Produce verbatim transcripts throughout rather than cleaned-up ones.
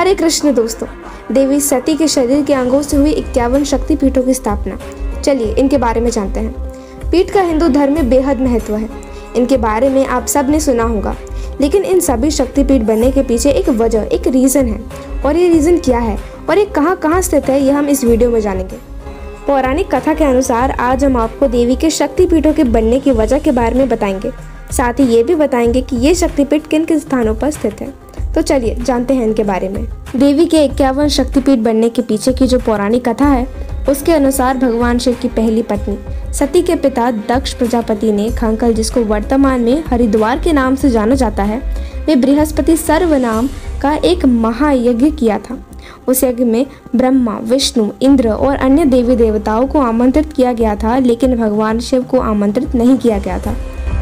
हरे कृष्ण दोस्तों, देवी सती के शरीर के अंगों से हुई इक्यावन शक्तिपीठों की स्थापना। चलिए इनके बारे में जानते हैं। पीठ का हिंदू धर्म में बेहद महत्व है। इनके बारे में आप सब ने सुना होगा, लेकिन इन सभी शक्तिपीठ बनने के पीछे एक वजह, एक रीज़न है। और ये रीज़न क्या है और ये कहाँ कहाँ स्थित है, ये हम इस वीडियो में जानेंगे। पौराणिक कथा के अनुसार आज हम आपको देवी के शक्तिपीठों के बनने की वजह के बारे में बताएंगे। साथ ही ये भी बताएंगे कि ये शक्तिपीठ किन किन स्थानों पर स्थित है। तो चलिए जानते हैं इनके बारे में। देवी के इक्यावन शक्तिपीठ बनने के पीछे की जो पौराणिक कथा है, उसके अनुसार भगवान शिव की पहली पत्नी सती के पिता दक्ष प्रजापति ने खंकल, जिसको वर्तमान में हरिद्वार के नाम से जाना जाता है, वे बृहस्पति सर्व नाम का एक महायज्ञ किया था। उस यज्ञ में ब्रह्मा, विष्णु, इंद्र और अन्य देवी देवताओं को आमंत्रित किया गया था, लेकिन भगवान शिव को आमंत्रित नहीं किया गया था।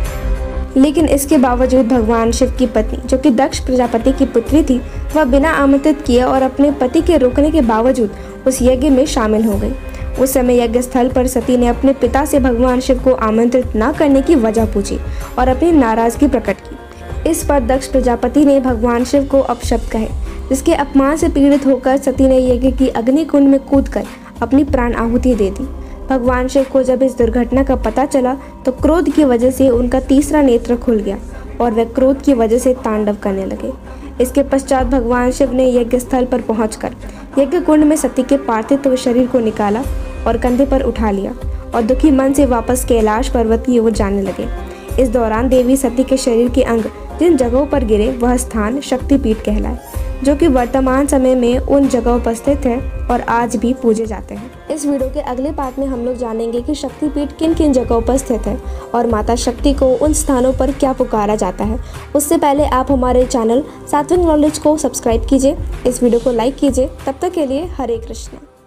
लेकिन इसके बावजूद भगवान शिव की पत्नी, जो कि दक्ष प्रजापति की पुत्री थी, वह बिना आमंत्रित किए और अपने पति के रोकने के बावजूद उस यज्ञ में शामिल हो गई। उस समय यज्ञ स्थल पर सती ने अपने पिता से भगवान शिव को आमंत्रित न करने की वजह पूछी और अपनी नाराजगी प्रकट की। इस पर दक्ष प्रजापति ने भगवान शिव को अपशब्द कहे, जिसके अपमान से पीड़ित होकर सती ने यज्ञ की अग्नि कुंड में कूदकर अपनी प्राण आहुति दे दी। भगवान शिव को जब इस दुर्घटना का पता चला तो क्रोध की वजह से उनका तीसरा नेत्र खुल गया और वे क्रोध की वजह से तांडव करने लगे। इसके पश्चात भगवान शिव ने यज्ञ स्थल पर पहुंचकर यज्ञ कुंड में सती के पार्थिव शरीर को निकाला और कंधे पर उठा लिया और दुखी मन से वापस कैलाश पर्वत की ओर जाने लगे। इस दौरान देवी सती के शरीर के अंग जिन जगहों पर गिरे, वह स्थान शक्तिपीठ कहलाए, जो कि वर्तमान समय में उन जगहों पर स्थित है और आज भी पूजे जाते हैं। इस वीडियो के अगले पार्ट में हम लोग जानेंगे कि शक्तिपीठ किन किन जगहों पर स्थित है और माता शक्ति को उन स्थानों पर क्या पुकारा जाता है। उससे पहले आप हमारे चैनल सात्विक नॉलेज को सब्सक्राइब कीजिए, इस वीडियो को लाइक कीजिए। तब तक के लिए हरे कृष्ण।